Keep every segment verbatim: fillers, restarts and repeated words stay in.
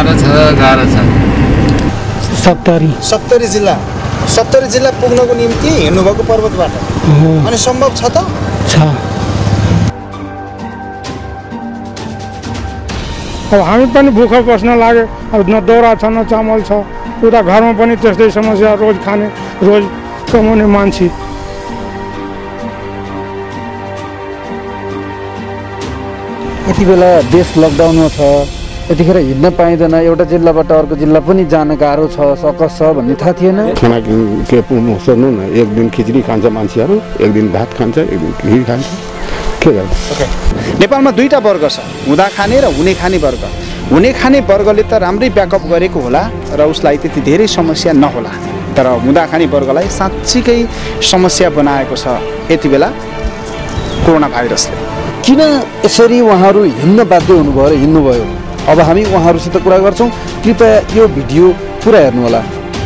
गाह्रो छ गाह्रो छ सप्तरी सप्तरी जिल्ला सप्तरी जिल्ला पुग्नको निम्ति हिँड्नुभएको पर्वतबाट अनि सम्भव छ त छ अब हामी पनि भुख बस्न लाग्यो अब न दाउरा छ न चामल छ उता घरमा पनि त्यस्तै समस्या रोज खाने रोज कमाउने मान्छे यति बेला देश लकडाउनमा छ यतिखेर हिँड्न पाइँदैन एउटा जिल्लाबाट अर्को जिल्ला पनि जान गाह्रो छ सकस छ भन्ने थाहा थिएन खाना के सोध्नु न एक दिन खिचडी खान्छ मान्छेहरू एक दिन भात खान्छ एक दिन खिचडी खान्छ के गर्छ ओके नेपालमा दुईटा वर्ग छ हुँदा खाने र हुने खाने वर्ग हुने खाने वर्गले त राम्रै ब्याकअप गरेको होला र उसलाई त्यति धेरै समस्या नहोला तर हुँदा खाने वर्गलाई साँच्चीकै समस्या बनाएको छ यति बेला कोरोना भाइरसले किन यसरी उहाँहरू हिँड्न बाध्य हुनुभयो र हिँड्नुभयो अब हामी उहाँहरूसित कुरा गर्छौँ कृपया यो भिडियो पुरा हेर्नुहोला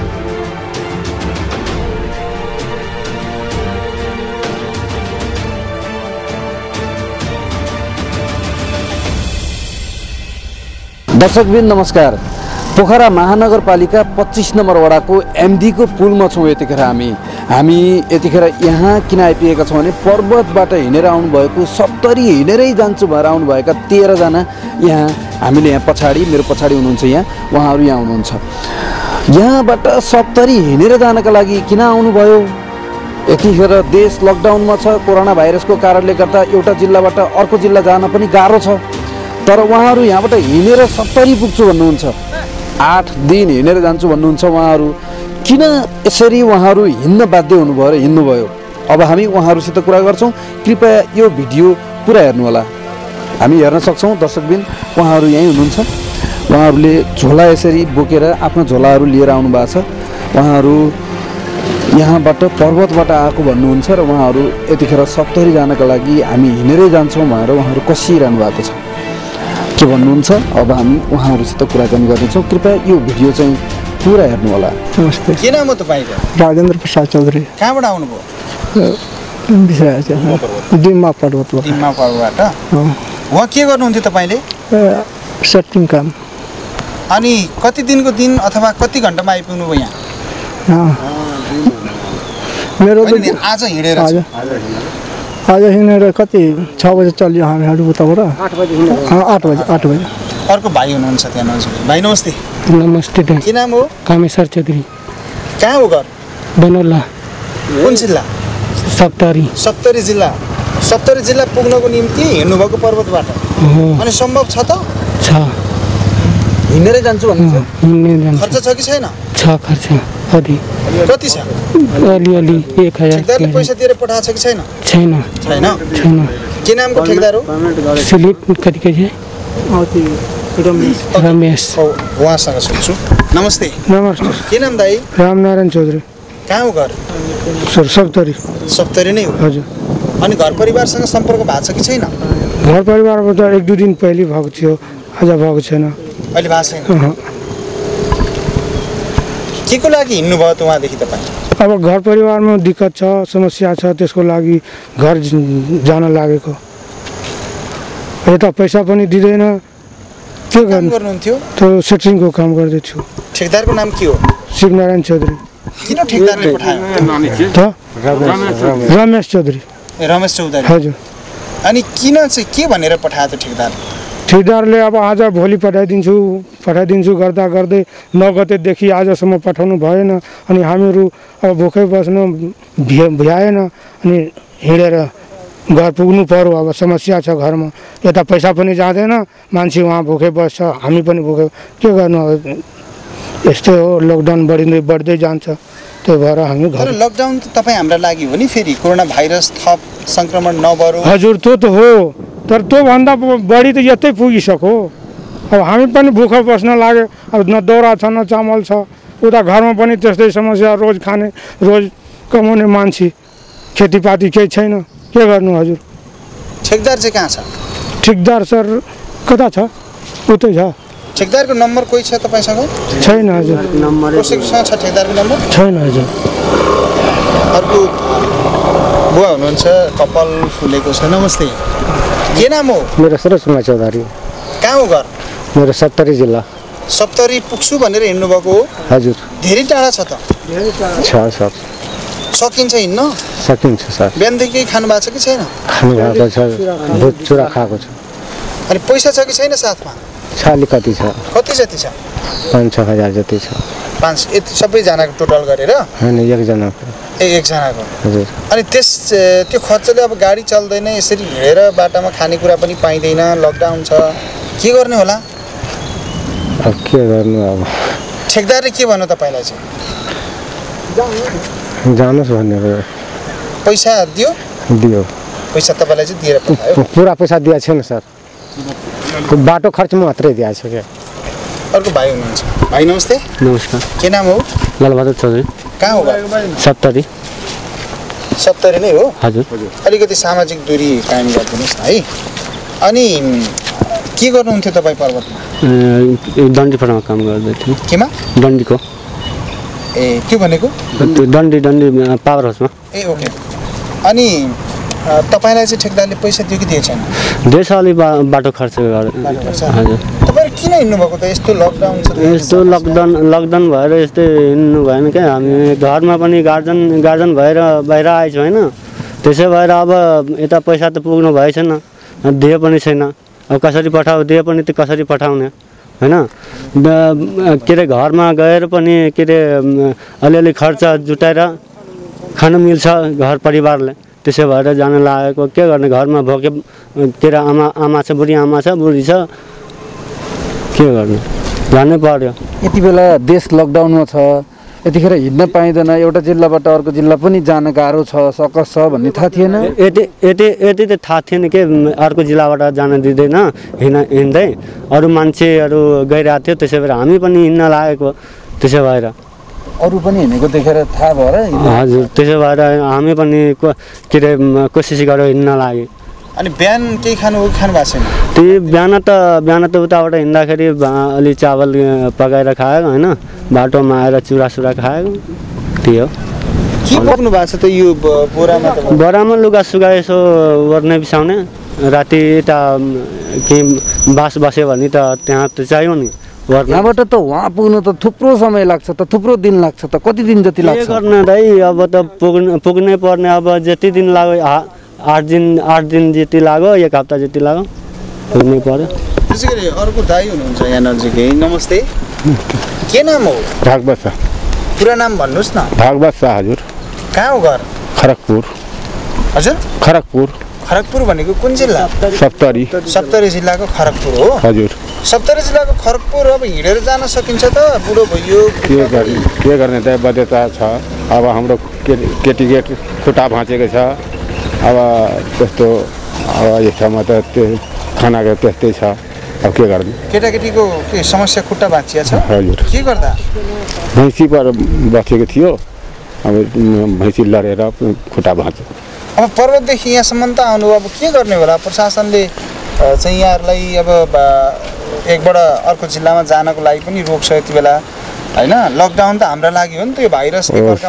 दर्शकबिन नमस्कार पोखरा महानगरपालिका पच्चीस नम्बर वडाको एमडीको पुलमा छौँ यतिखेर हामी हामी यतिखेर यहाँ किन आइपुगेका छौँ भने पर्वतबाट हिँडेर आउनुभएको सप्तरी हिँडेरै जान्छु भएर आउनुभएका तेह्रजना यहाँ हामीले यहाँ पछाडि मेरो पछाडि हुनुहुन्छ यहाँ उहाँहरू यहाँ हुनुहुन्छ यहाँबाट सप्तरी हिँडेर जानका लागि किन आउनुभयो यतिखेर देश लकडाउनमा छ कोरोना भाइरसको कारणले गर्दा एउटा जिल्लाबाट अर्को जिल्ला जान पनि गाह्रो छ तर उहाँहरू यहाँबाट हिँडेर सप्तरी पुग्छु भन्नुहुन्छ आठ दिन हिँडेर जान्छु भन्नुहुन्छ उहाँहरू किन यसरी उहाँहरू हिँड्न बाध्य हुनुभयो र हिँड्नुभयो अब हामी उहाँहरूसित कुरा गर्छौँ कृपया यो भिडियो पुरा हेर्नुहोला हामी हेर्न सक्छौँ दर्शकबिन उहाँहरू यहीँ हुनुहुन्छ उहाँहरूले झोला यसरी बोकेर आफ्नो झोलाहरू लिएर आउनु भएको छ उहाँहरू यहाँबाट पर्वतबाट आएको भन्नुहुन्छ र उहाँहरू यतिखेर सप्तरी जानका लागि हामी हिँडेरै जान्छौँ भनेर उहाँहरू कसिरहनु भएको छ के भन्नुहुन्छ अब हामी उहाँहरूसित कुराकानी गर्नेछौँ कृपया यो भिडियो चाहिँ पुरा हेर्नु होला नमस्ते के नाम हो तपाईँको राजेन्द्र प्रसाद चौधरी कहाँबाट आउनुभयो दिम्मा पर्वतबाट दिम्मा पर्वतबाट वहाँ के गर्नुहुन्थ्यो तपाईँले सेटिङ काम अनि कति दिनको दिन अथवा कति घन्टामा आइपुग्नु भयो यहाँ मेरो आज हिँडेर आज हिँडेर कति छ बजे चल्यो हामीहरू उताबाट आठ बजे आठ बजे आठ बजे अर्को भाइ हुनुहुन्छ त्यहाँ नजिक भाइ नमस्ते नमस्ते के नाम हो कामेश्वर चौधरी कहाँ हो घर बनोला कुन जिल्ला सप्तरी सप्तरी जिल्ला सप्तरी जिल्ला पुग्नको निम्ति हिँड्नुभएको पर्वतबाट अनि सम्भव छ त छ हिँडेरै जान्छु भन्नुहुन्छ खर्च छ कि छैन छ खर्च अलि कति छ अलि अलि एक हजार ठेकदारले पैसा दिएर पठाएको छ कि छैन छैन छैन छैन के नामको ठेकदार हो सिलिप कति के रमेश उहाँसँग सोध्छु नमस्ते नमस्ते के नाम दाइ रामनारायण चौधरी कहाँ हो घर सर सप्तरी सप्तरी नै हो हजुर अनि घर परिवारसँग सम्पर्क भएको छ कि छैन घर परिवारबाट एक दुई दिन पहिले भएको थियो आज भएको छैन अहिले भएको छैन के को लागि हिँड्नुभयो त उहाँदेखि तपाईँ अब घर परिवारमा दिक्कत छ समस्या छ त्यसको लागि घर जान लागेको यता पैसा पनि दिँदैन के गर्नुहुन्थ्यो त्यो सेट्रिङको काम गर्दैछु ठेकदारको नाम के हो शिवनारायण चौधरी किन ठेकदारले पठायो त रमेश चौधरी रमेश चौधरी हजुर अनि किन चाहिँ के भनेर पठायो त ठेकदार ठेकदारले अब आज भोलि पठाइदिन्छु पठाइदिन्छु गर्दा गर्दै नगतेदेखि आजसम्म पठाउनु भएन अनि हामीहरू अब भोकै बस्नु भ्याएन अनि हिँडेर घर पुग्नु पर्यो अब समस्या छ घरमा यता पैसा पनि जाँदैन मान्छे वहाँ भोकै बस्छ हामी पनि भोकै के गर्नु यस्तै हो लकडाउन बढिँदै बढ्दै जान्छ त्यही भएर हामी घर लकडाउन त तपाईँ हाम्रा लागि हो नि फेरि कोरोना भाइरस थप सङ्क्रमण नबढो हजुर त्यो त हो तर त्योभन्दा बढी त यतै पुगिसक्यो अब हामी पनि भुख बस्न लाग्यो अब न दाउरा छ न चामल छ उता घरमा पनि त्यस्तै समस्या रोज खाने रोज कमाउने मान्छे खेतीपाती केही छैन के गर्नु हजुर ठेकदार चाहिँ कहाँ छ ठेकदार सर कता छ उतै छ ठेकदारको नम्बर कोही छ तपाईसँग छैन हजुर नम्बर कसैसँग छ ठेकदारको नम्बर छैन हजुर अर्को बुवा हुनुहुन्छ कपाल फुलेको छ नमस्ते के नाम हो मेरो सरोज कुमार चौधरी कहाँ हो घर? मेरो सप्तरी जिल्ला। सप्तरी पुग्छु भनेर हिँड्नु भएको हो? हजुर धेरै टाढा छ त। छ सर सकिन्छ हिँड्न? सकिन्छ सर। बिहानदेखि केही खानु भएको छ कि छैन? खानु भएको छ, दुध चुरा खाएको छ। अनि पैसा छ कि छैन साथमा? छ अलिकति छ। कति जति छ? पाँच छ हजार जति छ। पाँच यति सबैजनाको टोटल गरेर? होइन एकजनाको। ए एकजनाको। हजुर। अनि त्यस त्यो खर्चले अब गाडी चल्दैन, यसरी हिँडेर बाटामा खानेकुरा पनि पाइँदैन, लकडाउन छ, के गर्ने होला? अब के गर्नु अब? ठेकदारले के भन्नु तपाईँलाई चाहिँ? जानुहोस् भनेर पैसा दियो? दियो। पैसा तपाईँलाई चाहिँ दिएर पठायो? पुरा पैसा दिएको छैन सर, बाटो खर्च मात्रै दिएको छ क्या। अर्को भाइ हुनुहुन्छ। भाइ नमस्ते। नमस्कार। के नाम हो? लालबहादुर चौधरी। कहाँ हो भाइ? सप्तरी। सप्तरी नै हो? हजुर। अलिकति सामाजिक दूरी कायम गरिदिनुहोस् न है। अनि के गर्नुहुन्थ्यो तपाईँ पर्वतमा? डन्डीफोटामा काम गर्दै थिएँ। केमा? डन्डीको। ए त्यो भनेको? त्यो डन्डी डन्डी पावर हाउसमा। ए ओके। अनि तपाईँलाई चाहिँ ठेकदारले पैसा दियो कि दिएको छैन? देश अलि बा बाटो खर्च गरेर। हजुर। तपाईँहरू किन हिँड्नु भएको त? यस्तो लकडाउन छ। यस्तो लकडाउन लकडाउन भएर यस्तै हिँड्नु भएन क्या। हामी घरमा पनि गार्जन गार्जन भएर बाहिर आएछ होइन, त्यसै भएर अब यता पैसा त पुग्नु भएछैन, दिए पनि छैन। अब कसरी पठाऊ, दिए पनि त कसरी पठाउने होइन? के अरे घरमा गएर पनि के अरे अलिअलि खर्च जुटाएर खानु मिल्छ घर परिवारले, त्यसै भएर जान लागेको। के गर्ने, घरमा भोके के अरे आमा आमा छ, बुढी आमा छ, बुढी छ, के गर्ने, जानै पर्यो। यति बेला देश लकडाउनमा छ, यतिखेर हिँड्न पाइँदैन, एउटा जिल्लाबाट अर्को जिल्ला पनि जान गाह्रो छ, सकस छ भन्ने थाहा थिएन? यति यति यति त थाहा थिएन कि अर्को जिल्लाबाट जान दिँदैन हिँड हिँड्दै, अरू मान्छेहरू गइरहेको थियो, त्यसै भएर हामी पनि हिँड्न लागेको। त्यसै भएर अरू पनि हिँडेको देखेर थाहा भएर? हजुर, त्यसै भएर हामी पनि के अरे कोसिस गरेर हिँड्न लाग्यो। अनि बिहान केही खानु खानु भएको छैन? त्यो बिहान त बिहान त उताबाट हिँड्दाखेरि अलि चावल पकाएर खाएको होइन, बाटोमा आएर चुरासुरा खाएको, त्यो के बोक्नु भएको छ त यो बोरामा? त बोरामा लुगा सुगा यसो ओर्ने बिसाउने, राति यता केही बास बस्यो भने त त्यहाँ त चाहियो नि। यहाँबाट त वहाँ पुग्नु त थुप्रो समय लाग्छ त, थुप्रो दिन लाग्छ त, कति दिन जति लाग्छ? के गर्ने दाइ, अब त पुग्नु पुग्नै पर्ने, अब जति दिन लाग्यो, आठ दिन आठ दिन जति लाग्यो, एक हप्ता जति लाग्यो, पुग्नै पर्यो। त्यसै गरी अर्को दाइ हुनुहुन्छ यहाँ नजिकै। नमस्ते। के नाम हो? भागवत शाह। पुरा नाम भन्नुहोस् न। भागवत शाह। हजुर। कहाँ हो घर? खडगपुर। हजुर? खडगपुर। खडगपुर भनेको कुन जिल्ला? सप्तरी। सप्तरी जिल्लाको खडगपुर हो? हजुर। सप्तरी जिल्लाको खडगपुर अब हिँडेर जान सकिन्छ त? बुढो भइयो, के गर्ने के गर्ने त बाध्यता छ। अब हाम्रो केटी केट खुट्टा भाँचेको छ, अब त्यस्तो अब यो ठाउँमा त त्यो खानाको त्यस्तै छ, अब के गर्ने? केटाकेटीको के समस्या खुट्टा भाँचिया छ? हजुर। के गर्दा? भैँसी पर बसेको थियो, अब भैँसी लडेर खुट्टा भाँच्यो। अब पर्वतदेखि यहाँसम्म त आउनु, अब के गर्ने होला? प्रशासनले चाहिँ यहाँहरूलाई अब एकबाट अर्को जिल्लामा जानको लागि पनि रोक्छ यति बेला होइन? लकडाउन त हाम्रो लागि हो नि त, यो भाइरस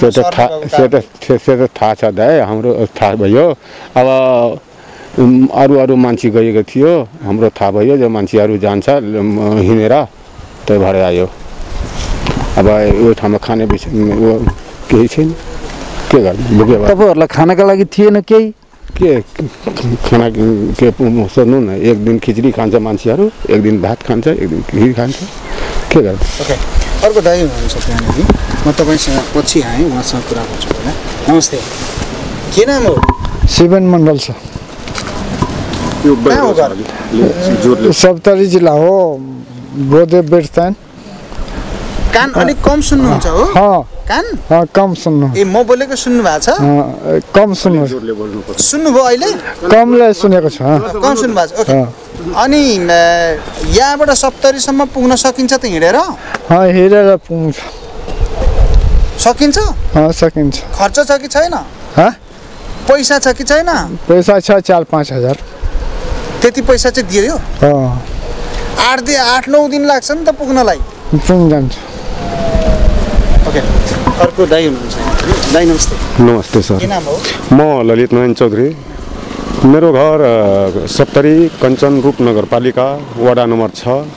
त्यो थाहा छ दाइ, हाम्रो थाहा भयो। अब अरू अरू मान्छे गएको थियो, हाम्रो थाहा भयो, जो मान्छेहरू जान्छ हिँडेर, त्यही भएर आयो। अब यो ठाउँमा खाने विषय केही छैन, के गर्ने? भोके तपाईँहरूलाई खानाका लागि थिएन केही? के खाना के सोध्नु न, एक दिन खिचडी खान्छ मान्छेहरू, एक दिन भात खान्छ, एक दिन खिचडी खान्छ, के गर्ने? ओके। अर्को दाइ हुनुहुन्छ त्यहाँनिर, म तपाईँसँग पछि आएँ, उहाँसँग कुरा गर्छु होला। नमस्ते। के नाम हो? शिवन मण्डल छ। कहाँ हो घर? सप्तरी जिल्ला हो, बोधे बेडस्थान। कान अलिक कम सुन्नुहुन्छ हो? हाँ। कान? हाँ कम सुन्नु। ए म बोलेको सुन्नु भएको छ? कम सुन्नु। सुन्नुभयो अहिले? कमले सुनेको छ। कम सुन्नु भएको छ। ओके। अनि यहाँबाट सप्तरीसम्म पुग्न सकिन्छ त हिँडेर? हाँ हिँडेर पुग्छ। सकिन्छ? हाँ सकिन्छ। खर्च छ कि छैन? हाँ? पैसा छ कि छैन? पैसा छ चार पाँच हजार। त्यति पैसा चाहिँ दियो? हाँ। आठ दिन आठ नौ दिन लाग्छ नि त पुग्नलाई? पुग्न जान्छ। ओके। अर्को दाइ हुनुहुन्छ। दाइ नमस्ते। नमस्ते सर। के नाम हो? म ललित नारायण चौधरी। मेरो घर सप्तरी कञ्चन रूप नगरपालिका वडा नम्बर छ।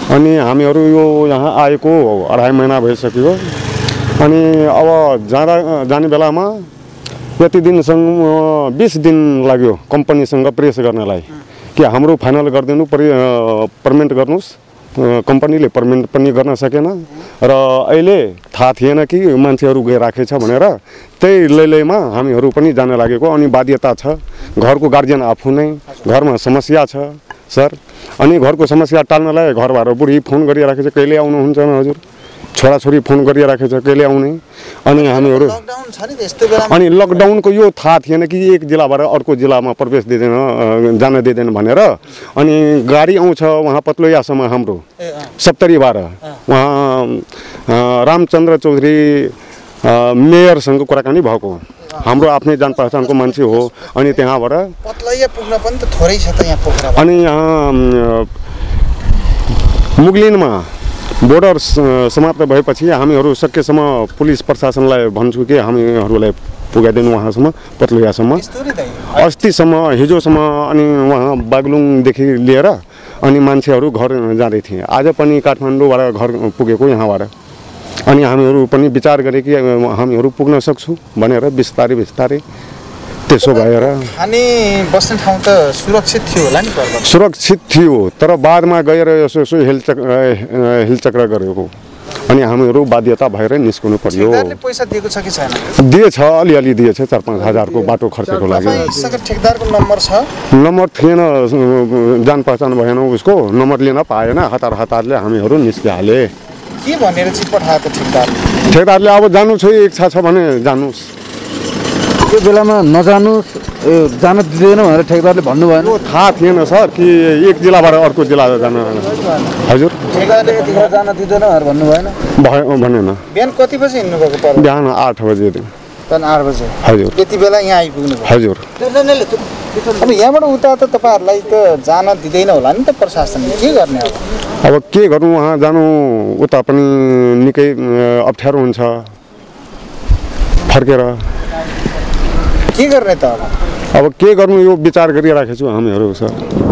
अनि हामीहरू यो यहाँ आएको अढाई महिना भइसक्यो अनि अब जाँदा जाने बेलामा यति दिनसँग बीस दिन लाग्यो कम्पनीसँग प्रेस गर्नलाई कि हाम्रो फाइनल गरिदिनु पर्मेन्ट गर्नुहोस् कम्पनीले पर्मेन्ट पनि गर्न सकेन र अहिले थाहा थिएन कि मान्छेहरू गइराखेछ भनेर त्यही लैलैमा हामीहरू पनि जान लागेको अनि बाध्यता छ घरको गार्जियन आफू नै घरमा समस्या छ सर अनि घरको समस्या टाल्नलाई घरबाट बुढी फोन गरिराखेछ कहिले आउनुहुन्छ हजुर छोराछोरी फोन गरिराखेछ कहिले आउने अनि हामीहरू अनि लकडाउनको यो थाहा थिएन कि एक जिल्लाबाट अर्को जिल्लामा प्रवेश दिँदैन जान दिँदैन भनेर अनि गाडी आउँछ उहाँ पत्लोयासम्म हाम्रो सप्तरीबाट उहाँ रामचन्द्र चौधरी मेयरसँग कुराकानी भएको हाम्रो आफ्नै जान पहिचानको मान्छे हो अनि त्यहाँबाट पत्लैया पुग्न पनि त थोरै छ त यहाँ पोखरा अनि यहाँ मुगलिनमा बोर्डर समाप्त भएपछि हामीहरू सकेसम्म पुलिस प्रशासनलाई भन्छु कि हामीहरूलाई पुगाइदिनु वहाँसम्म पत्लैयासम्म अस्तिसम्म हिजोसम्म अनि वहाँ बागलुङदेखि लिएर अनि मान्छेहरू घर जाँदै थिए आज पनि काठमाडौँबाट घर पुगेको यहाँबाट अनि हामीहरू पनि विचार गरे कि हामीहरू पुग्न सक्छौँ भनेर बिस्तारै बिस्तारै त्यसो भएर अनि बस्ने ठाउँ त सुरक्षित थियो होला नि पर्वत सुरक्षित थियो तर बादमा गएर यसो यसो हेलचक्र हेलचक्र गरेको अनि हामीहरू बाध्यता भएर निस्कनु पर्यो पैसा दिएको छ कि छैन दिएछ अलिअलि दिएछ चार पाँच हजारको बाटो खर्चको लागि ठेकेदारको नम्बर छ नम्बर थिएन जान पहिचान भएन उसको नम्बर लिन पाएन हतार हतारले हामीहरू निस्किहाले के भनेर चाहिँ पठाएको ठेकेदार ठेकेदारले अब जानु छ इच्छा छ भने जानुहोस् त्यो बेलामा नजानुहोस् जान दिँदैन भनेर ठेकेदारले भन्नु भएन थाहा थिएन सर कि एक जिल्लाबाट अर्को जिल्ला जान हजुर ठेकेदारले यतिखेर जान दिँदैन भनेर भन्नु भएन भयो भनेन बिहान कति बजे हिँड्नु भएको पर्यो बिहान आठ बजे बिहान आठ बजे हजुर यति बेला यहाँ आइपुग्नु भयो हजुर अब यहाँबाट उता त तपाईँहरूलाई त जान दिँदैन होला नि त प्रशासनले के गर्ने अब अब के गर्नु वहाँ जानु उता पनि निकै अप्ठ्यारो हुन्छ फर्केर के गर्ने त अब अब के गर्नु यो विचार गरिराखेको छु हामीहरू सर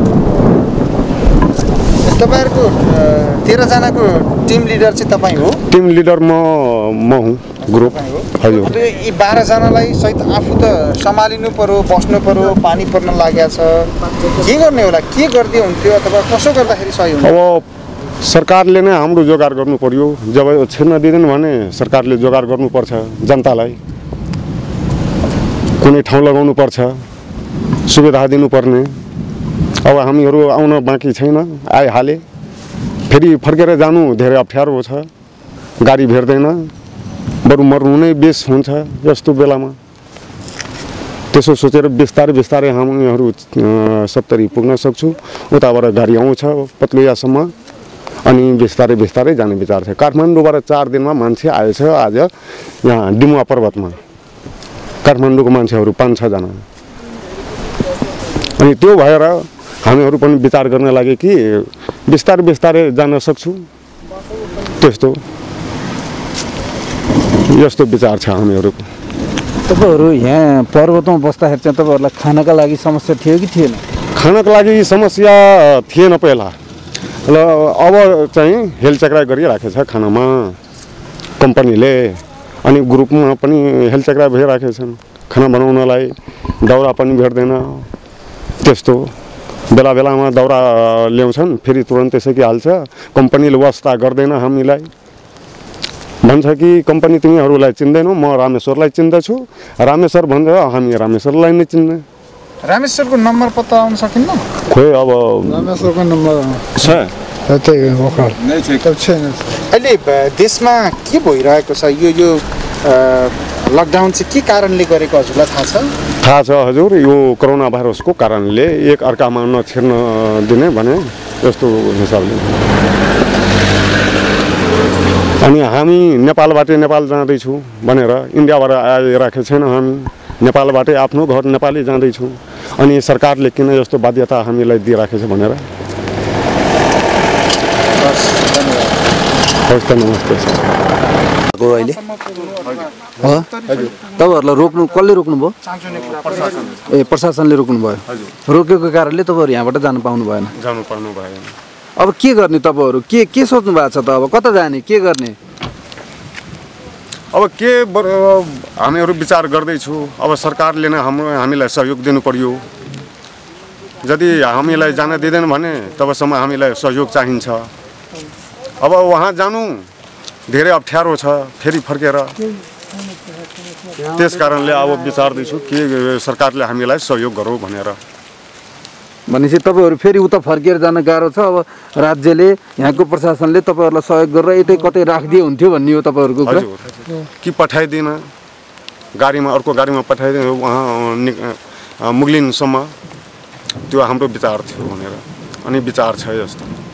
तपाईँहरूको तेह्रजनाको टिम लिडर चाहिँ तपाईँ हो टिम लिडर म म हुँ ग्रुप हजुर अब यी बाह्रजनालाई सहित आफू त सम्हालिनु पर्यो बस्नु पर्यो पानी पर्न लागेको छ के गर्ने होला के गरिदियो हुन्थ्यो अथवा कसो गर्दाखेरि सही हुन्थ्यो अब सरकारले नै हाम्रो जोगाड गर्नु पर्यो जब छिर्न दिँदैन भने सरकारले जोगाड गर्नुपर्छ जनतालाई कुनै ठाउँ लगाउनु पर्छ सुविधा दिनुपर्ने अब हामीहरू आउन बाँकी छैन आइहाले फेरि फर्केर जानु धेरै अप्ठ्यारो छ गाडी भेट्दैन बरु मर्नु नै बेस हुन्छ यस्तो बेलामा त्यसो सोचेर बिस्तारै बिस्तारै हामीहरू सप्तरी पुग्न सक्छौँ उताबाट गाडी आउँछ पत्लैयासम्म अनि बिस्तारै बिस्तारै जाने विचार छ काठमाडौँबाट चार दिनमा मान्छे आएछ आज यहाँ डिमुवा पर्वतमा काठमाडौँको मान्छेहरू पाँच छजना अनि त्यो भएर हामीहरू पनि विचार गर्न लागे कि बिस्तारै बिस्तारै जान सक्छौँ त्यस्तो यस्तो विचार छ हामीहरूको तपाईँहरू यहाँ पर्वतमा बस्दाखेरि चाहिँ तपाईँहरूलाई खानाका लागि समस्या थियो कि थिएन खानाको लागि समस्या थिएन पहिला र अब चाहिँ हेलचक्रा गरिराखेको छ खानामा कम्पनीले अनि ग्रुपमा पनि हेलचक्रा भइराखेको छन् खाना बनाउनलाई दाउरा पनि भेट्दैन त्यस्तो बेला बेलामा दाउरा ल्याउँछन् फेरि तुरन्तै सकिहाल्छ कम्पनीले वास्ता गर्दैन हामीलाई भन्छ कि कम्पनी तिमीहरूलाई चिन्दैनौ म रामेश्वरलाई चिन्दछु रामेश्वर भन्छ हामी रामेश्वरलाई नै चिन्ने रामेश्वरको नम्बर पत्ता आउन सकिन्न खोइ अब रामेश्वरको नम्बर छ अहिले देशमा के भइरहेको छ यो यो लकडाउन चाहिँ के कारणले गरेको हजुरलाई थाहा छ थाहा छ हजुर यो कोरोना भाइरसको कारणले एक अर्कामा नछिर्न दिने भने यस्तो हिसाबले अनि हामी नेपालबाटै नेपाल जाँदैछौँ भनेर इन्डियाबाट आइराखेको छैन हामी नेपालबाटै आफ्नो घर नेपाली जाँदैछौँ अनि सरकारले किन यस्तो बाध्यता हामीलाई दिइराखेको छ भनेर हस् त नमस्ते अहिले तपाईँहरूलाई रोक्नु कसले रोक्नुभयो ए प्रशासनले रोक्नु भयो रोकेको कारणले तपाईँहरू यहाँबाट जानु पाउनु भएन जानु पाउनु भएन अब के गर्ने तपाईँहरू के के सोच्नु भएको छ त अब कता जाने के गर्ने अब के हामीहरू विचार गर्दैछु अब सरकारले नै हाम्रो हामीलाई सहयोग दिनु पर्यो यदि हामीलाई जान दिँदैन भने तबसम्म हामीलाई सहयोग चाहिन्छ अब वहाँ जानु धेरै अप्ठ्यारो छ फेरि फर्केर त्यस कारणले अब विचार्दैछु के सरकारले हामीलाई सहयोग गरौँ भनेर भनेपछि तपाईँहरू फेरि उता फर्केर जान गाह्रो छ अब राज्यले यहाँको प्रशासनले तपाईँहरूलाई सहयोग गरेर यतै कतै राखिदिए हुन्थ्यो भन्ने हो तपाईँहरूको कुरा कि पठाइदिन गाडीमा अर्को गाडीमा पठाइदिनु उहाँ मुगलिनसम्म त्यो हाम्रो विचार थियो भनेर अनि विचार छ यस्तो